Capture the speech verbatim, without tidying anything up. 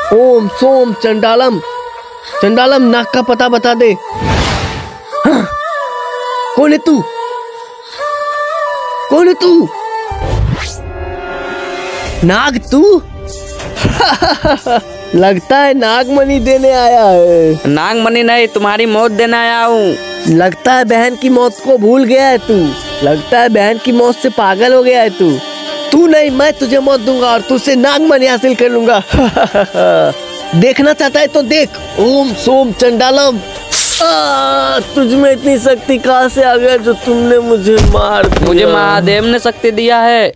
ओम सोम चंडालम। चंडालम नाग का पता बता दे। हाँ। कौन है तू? कौन है तू? नाग तू? लगता है नागमणि देने आया है। नागमणि नहीं, तुम्हारी मौत देने आया हूँ। लगता है बहन की मौत को भूल गया है तू। लगता है बहन की मौत से पागल हो गया है तू। तू नहीं, मैं तुझे मौत दूंगा और तुझसे नागमणि हासिल कर लूंगा। देखना चाहता है तो देख। ओम सोम चंडालम। तुझ में इतनी शक्ति कहाँ से आ गया जो तुमने मुझे मार दिया? मुझे महादेव ने शक्ति दिया है।